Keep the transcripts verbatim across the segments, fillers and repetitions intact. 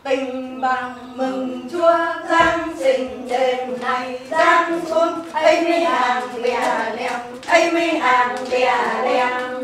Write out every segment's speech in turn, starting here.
Tình bằng mừng Chúa Giáng sinh đêm nay giáng xuống, ấy mi hàng bè lem, ấy mi hàng bè lem.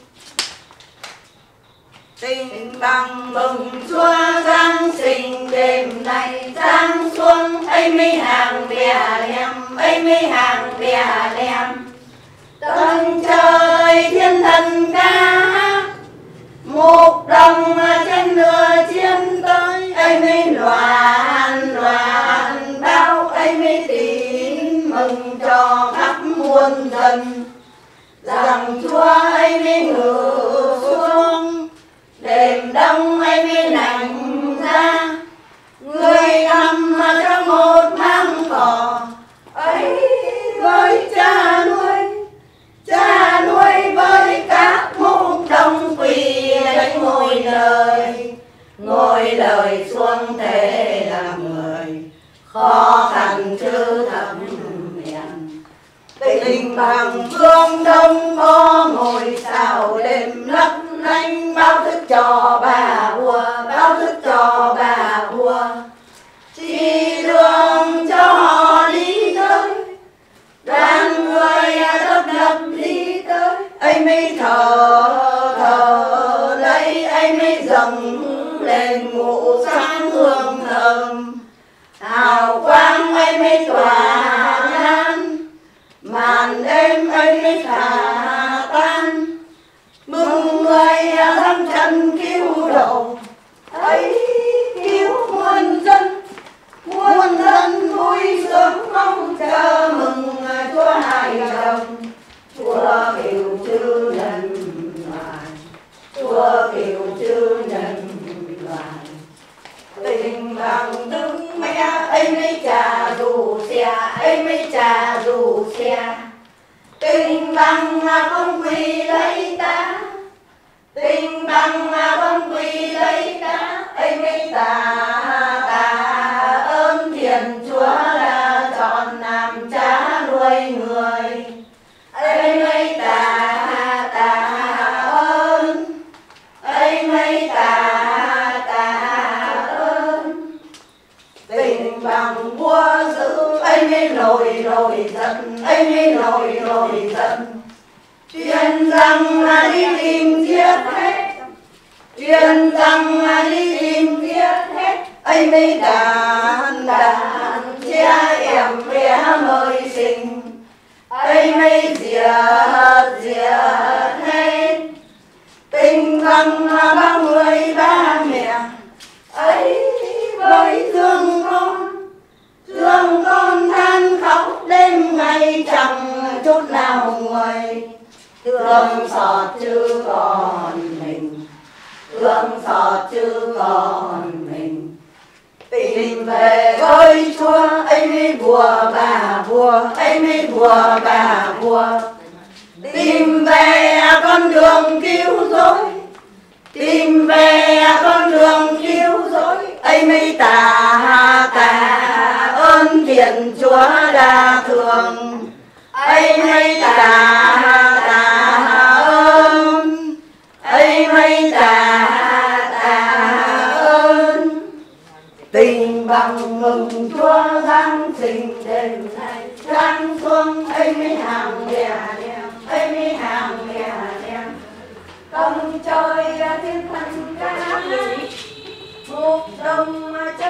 Tình bằng mừng Chúa Giáng sinh đêm nay giáng xuống, ấy mi hàng bè lem, ấy mi hàng bè lem. Tầng trời thiên thần ca hát, một đồng trên nửa chiến tới, ấy mi loạn loạn bao, ấy mi tin mừng cho khắp muôn dân, rằng Chúa ấy mi ngự xuống. Đêm đông ấy mi lạnh ra, người nằm trong một mang cỏ, ấy với cha nuôi, cha nuôi với các mục đồng quỳ lấy ngôi lời, ngôi lời xuống thế làm người, khó khăn chứ thầm miền. Tình bằng phương đông có ngôi sao đêm lấp lánh, báo thức cho bà vua, báo thức cho bà vua. Chỉ đường cho họ đi tới, đoàn người đập đập đi tới, ấy mi thở thở lấy, ấy mi dâng lên ngũ sáng hương thơm, hào quang ấy mi tỏa lan, màn đêm ấy mi thả tan. Mừng người dám chân cứu độ, ấy cứu muôn dân, muôn dân vui sướng mong chờ mừng Chúa hài lòng. Chúa kiều chư nhân loại, Chúa kiều chư nhân loại. Tình bằng đức mẹ ấy mi cha dù xe, ấy mi cha dù xe. Tình bằng con quỳ lấy ta, tình bằng con quỳ lấy ta, ấy mi ta ta ơn thiền Chúa là chọn làm cha nuôi người, ấy mi ta ta ơn, ấy mi ta ta ơn. Tình bằng vua giữ, ấy mi nổi nổi giận, ấy mi nổi nổi giận. Truyền rằng là đi tìm giết hết, truyền rằng là đi tìm giết hết, ấy mi đàn đàn cha em bé mới sinh, ấy mi diệt diệt hết. Tình bằng ba người ba mẹ, ấy với thương con, thương con than khóc đêm ngày chẳng chút nào nguôi. Thương xót chứ còn mình, thương xót chứ còn mình. Tìm về với Chúa, ấy mi vua bà vua, ấy mi vua bà vua. Tìm về con đường cứu rỗi, tìm về con đường cứu rỗi, ấy mi ta ta ơn thiện Chúa đa thương, ấy mi ta ta ơn, ấy mi ta ta ơn. Tình bằng mừng Chúa Giáng sinh đêm nay giáng xuống, ấy mi hàng bè lem, ấy mi hàng bè lem. Tầng trời thiên thần ca hát, một đồng